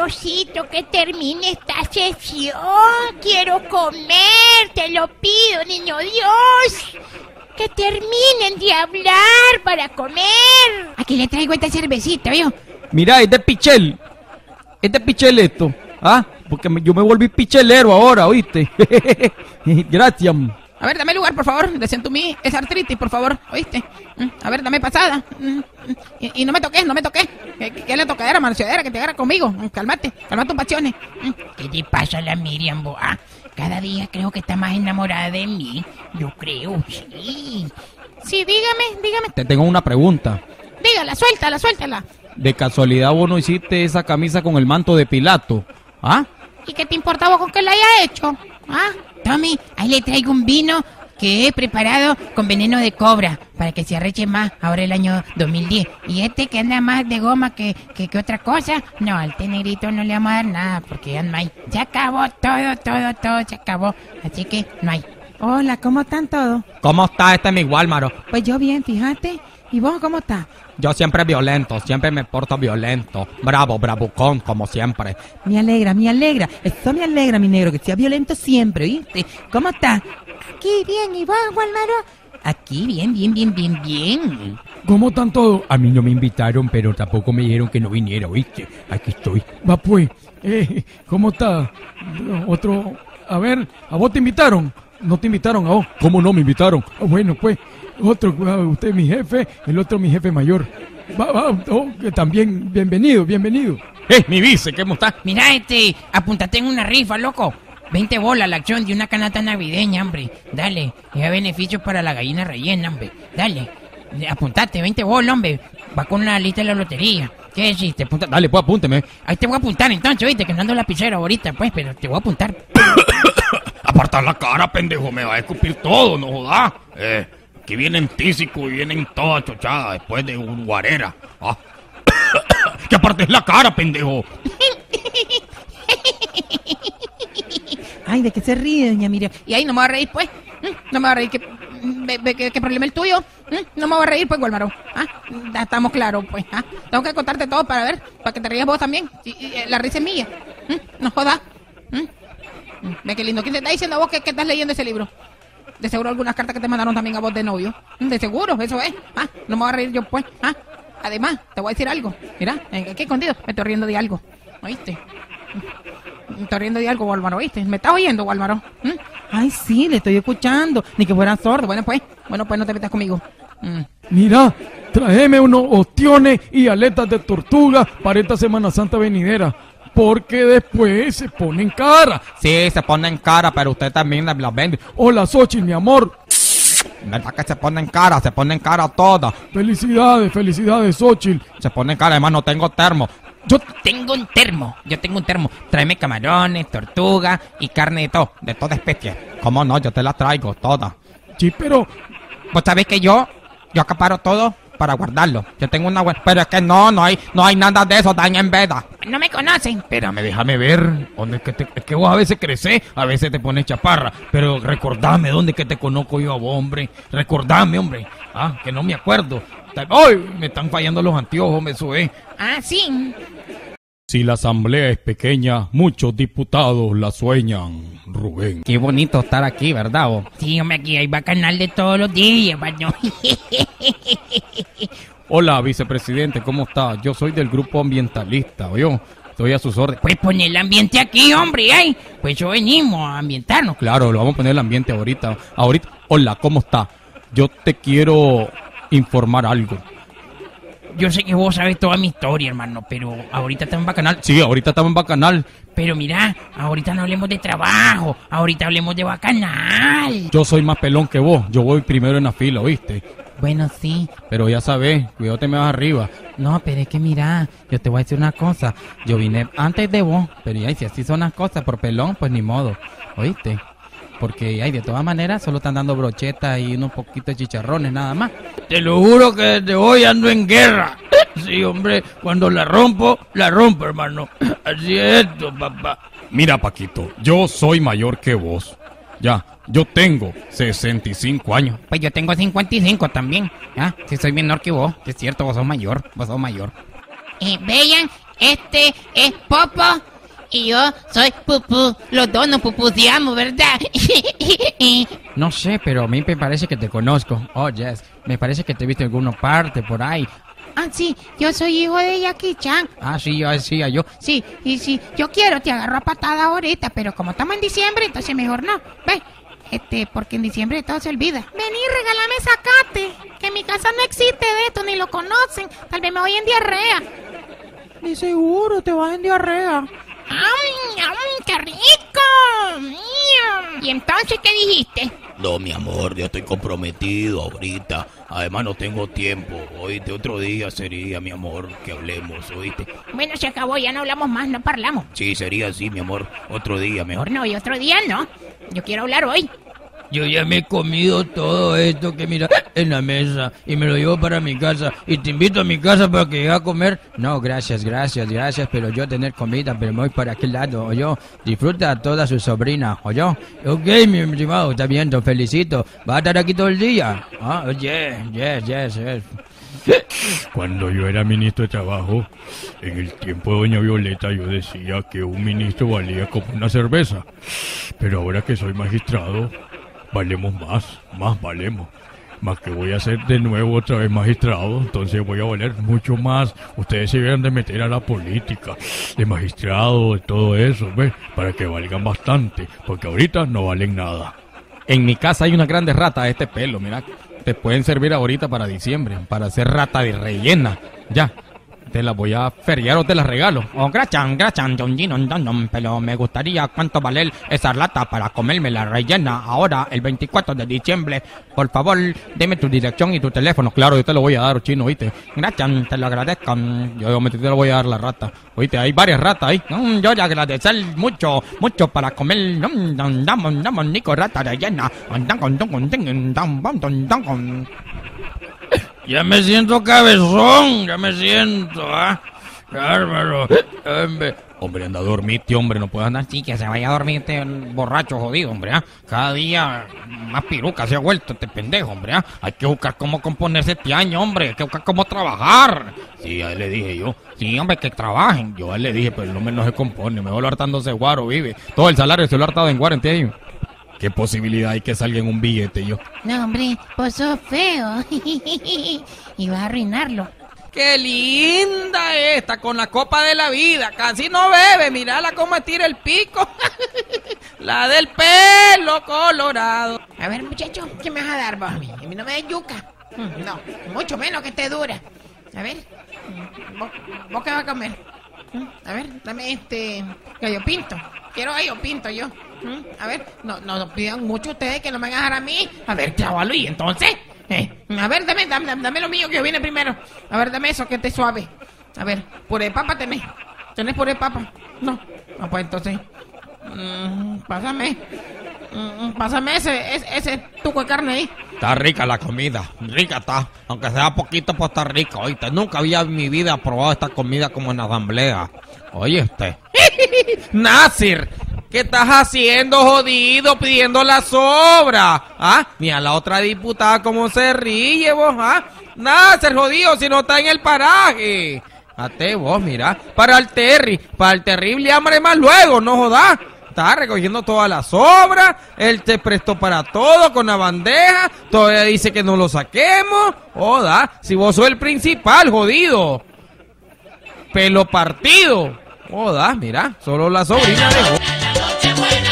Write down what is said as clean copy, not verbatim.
Diosito, que termine esta sesión. Quiero comer, te lo pido, niño Dios. Que terminen de hablar para comer. Aquí le traigo esta cervecita, ¿vio? Mira, es de pichel. Es de pichel esto. ¿Ah? Porque yo me volví pichelero ahora, ¿oíste? Gracias. A ver, dame lugar, por favor. Desentumí esa artritis, por favor. ¿Oíste? A ver, dame pasada. Y no me toques, no me toques. ¿Qué le tocadera, manciadera? Que te agarra conmigo. Cálmate, calma tus pasiones. ¿Qué te pasa a la Miriam, boa? Cada día creo que está más enamorada de mí. Yo creo, sí. Sí, dígame. Te tengo una pregunta. Dígala, suéltala. ¿De casualidad vos no hiciste esa camisa con el manto de Pilato? ¿Ah? ¿Y qué te importa vos con que la haya hecho? ¿Ah? Tommy, ahí le traigo un vino que he preparado con veneno de cobra para que se arreche más ahora el año 2010. Y este que anda más de goma que otra cosa, no, al té negrito no le vamos a dar nada porque ya no hay. Se acabó todo se acabó. Así que no hay. Hola, ¿cómo están todos? ¿Cómo está este mi Walmaro? Pues yo bien, fíjate. ¿Y vos cómo estás? Yo siempre violento, siempre me porto violento. Bravo, bravucón, como siempre. Me alegra. Eso me alegra, mi negro, que sea violento siempre, ¿viste? ¿Cómo estás? Aquí bien, ¿y vos, Walmaro? Aquí bien. ¿Cómo están todos? A mí no me invitaron, pero tampoco me dijeron que no viniera, ¿oíste? Aquí estoy. Va pues, ¿cómo está? Otro, a ver, ¿a vos te invitaron? ¿No te invitaron a vos? ¿Cómo no me invitaron? Bueno, pues, otro, usted es mi jefe, el otro mi jefe mayor. Que también, bienvenido. Mi vice, ¿cómo está? Mira, apúntate en una rifa, loco. 20 bolas la acción de una canasta navideña, hombre. Dale, hay beneficios para la gallina rellena, hombre. Dale, apuntate, 20 bolas, hombre. Va con la lista de la lotería. ¿Qué decís? Dale, pues apúnteme. Ahí te voy a apuntar entonces, viste, que no ando lapicero ahorita, pues, pero te voy a apuntar. Apartar la cara, pendejo, me va a escupir todo, no jodas. Que vienen tísico y vienen toda chochada después de un guarera. ¿Ah? Que apartes la cara, pendejo. Ay, ¿de qué se ríe, doña Miriam? Y ahí no me va a reír, pues. No me va a reír. ¿Qué problema es el tuyo? No me va a reír, pues, Walmaro. Ya estamos claros, pues. Tengo que contarte todo para que te rías vos también. La risa es mía. No jodas. Ve qué lindo. ¿Quién te está diciendo a vos que estás leyendo ese libro? De seguro algunas cartas que te mandaron también a vos de novio. De seguro, eso es. No me voy a reír yo, pues. Además, te voy a decir algo. Mira, aquí escondido. Me estoy riendo de algo. ¿Oíste? Me estoy riendo de algo, Walmaro, ¿oíste? ¿Me estás oyendo, Walmaro? Ay, sí, le estoy escuchando. Ni que fuera sordo. Bueno, pues no te metas conmigo. Mira, tráeme unos ostiones y aletas de tortuga para esta Semana Santa venidera. Porque después se pone en cara. Sí, se pone en cara, pero usted también la vende. Hola, Xochitl, mi amor. ¿Verdad que se pone en cara toda? Felicidades, Xochitl. Se pone en cara, además no tengo termo. Yo tengo un termo. Tráeme camarones, tortuga y carne de toda especie. ¿Cómo no? Yo te la traigo toda. Sí, pero... Vos sabés que yo acaparo todo para guardarlo. Yo tengo una buena... Pero es que no hay nada de eso, daña en veda. No me conocen. Espérame, déjame ver. ¿Dónde es que vos a veces creces, a veces te pones chaparra. Pero recordame, ¿dónde es que te conozco yo a vos, hombre? Recordame, hombre. Que no me acuerdo. ¡Ay! Me están fallando los anteojos, me sube. Sí. Si la asamblea es pequeña, muchos diputados la sueñan, Rubén. Qué bonito estar aquí, ¿verdad vos? Sí, hombre, aquí hay bacanal de todos los días, hermano. Hola, vicepresidente, ¿cómo está? Yo soy del grupo ambientalista, ¿oyó? Estoy a sus órdenes. Pues poner el ambiente aquí, hombre, pues yo venimos a ambientarnos. Claro, lo vamos a poner el ambiente ahorita. Hola, ¿cómo está? Yo te quiero informar algo. Yo sé que vos sabés toda mi historia, hermano, pero ahorita estamos en bacanal. Sí, ahorita estamos en bacanal. Pero mira, ahorita no hablemos de trabajo, ahorita hablemos de bacanal. Yo soy más pelón que vos, yo voy primero en la fila, ¿oíste? Bueno, sí. Pero ya sabés, cuidado te me vas arriba. No, pero es que mira, yo te voy a decir una cosa. Yo vine antes de vos, pero ya, si así son las cosas, por pelón, pues ni modo, ¿oíste? Porque de todas maneras solo están dando brochetas y unos poquitos de chicharrones nada más. Te lo juro que desde hoy ando en guerra. Sí, hombre, cuando la rompo, hermano. Así es esto, papá. Mira, Paquito, yo soy mayor que vos. Ya, yo tengo 65 años. Pues yo tengo 55 también. Si soy menor que vos, es cierto, vos sos mayor. Vean, este es Popo y yo soy Pupú. Los dos nos pupuseamos, ¿verdad? No sé, pero a mí me parece que te conozco. Oh, Jess, me parece que te he visto en alguna parte por ahí. Ah, sí, yo soy hijo de Jackie Chan. Ah, sí, yo decía yo. Sí, y si yo quiero, te agarro a patada ahorita, pero como estamos en diciembre, entonces mejor no. Ve, porque en diciembre todo se olvida. Vení, regálame zacate, que en mi casa no existe de esto, ni lo conocen. Tal vez me voy en diarrea. Ni seguro te vas en diarrea. ¡Qué rico! ¿Y entonces qué dijiste? No, mi amor, yo estoy comprometido ahorita. Además no tengo tiempo. Oíste, otro día sería, mi amor, que hablemos, ¿oíste? Bueno, se acabó, ya no hablamos más, no parlamos. Sí, sería así, mi amor. Otro día, mejor. No, y otro día no. Yo quiero hablar hoy. Yo ya me he comido todo esto que mira en la mesa y me lo llevo para mi casa y te invito a mi casa para que llegue a comer. No, gracias, pero yo tener comida, pero me voy para aquel lado, o yo. Disfruta a toda su sobrina, o yo. Ok, mi estimado, está bien, te felicito. ¿Vas a estar aquí todo el día? Ah, yes. Cuando yo era ministro de Trabajo, en el tiempo de doña Violeta, yo decía que un ministro valía como una cerveza. Pero ahora que soy magistrado, valemos más valemos. Más que voy a ser de nuevo otra vez magistrado, entonces voy a valer mucho más. Ustedes se deben de meter a la política, de magistrado, de todo eso, ¿ves? Para que valgan bastante, porque ahorita no valen nada. En mi casa hay unas grandes ratas de este pelo, mira. Te pueden servir ahorita para diciembre, para hacer rata de rellena. Ya, te las voy a feriar o te las regalo. Oh, grachan, pero me gustaría cuánto vale esa lata para comerme la rellena ahora, el 24 de diciembre. Por favor, deme tu dirección y tu teléfono. Claro, yo te lo voy a dar, chino, ¿oíste? Grachan, te lo agradezco. Yo te lo voy a dar la rata. ¿Oíste? Hay varias ratas ahí. Yo le agradecer mucho para comer. Nico, rata rellena. Ya me siento cabezón, Bárbaro. Hombre, anda a dormirte, hombre, no puedes andar así, que se vaya a dormirte el borracho jodido, hombre, Cada día más piruca se ha vuelto este pendejo, hombre, Hay que buscar cómo componerse este año, hombre, hay que buscar cómo trabajar. Sí, a él le dije yo. Sí, hombre, que trabajen. Yo a él le dije, pero el hombre no se compone, mejor hartándose guaro, vive. Todo el salario se lo ha hartado en guaro, ¿entiendes? ¿Qué posibilidad hay que salga en un billete, yo? No, hombre, pues sos feo. Y vas a arruinarlo. ¡Qué linda esta! Con la copa de la vida. Casi no bebe. Mírala cómo estira el pico. La del pelo colorado. A ver, muchacho, ¿qué me vas a dar vos a mí? A mí no me des yuca. No, mucho menos que te dura. A ver, ¿vos qué vas a comer? A ver, dame gallo pinto. Quiero gallo pinto yo. A ver, no pidan mucho ustedes que no me van a dejar a mí. A ver, chavalo, ¿y entonces? A ver, dame lo mío que viene primero. A ver, dame eso que esté suave. A ver, puré de papa tenés. ¿Tenés puré de papa? No. Pues entonces, pásame ese tuco de carne ahí. Está rica la comida, rica está. Aunque sea poquito, pues está rica, oíste. Nunca había en mi vida probado esta comida como en la asamblea. Oye, Nasir, ¿qué estás haciendo, jodido, pidiendo la sobra? Ni a la otra diputada cómo se ríe vos, Nasir, jodido, si no está en el paraje. Ate vos, mira, para el terrible hambre más luego, no jodas. Está recogiendo toda la sobra, él te prestó para todo con la bandeja, todavía dice que no lo saquemos. Joda, si vos sos el principal, jodido. Pelo partido. Joda, mira, solo la sobrina dejó.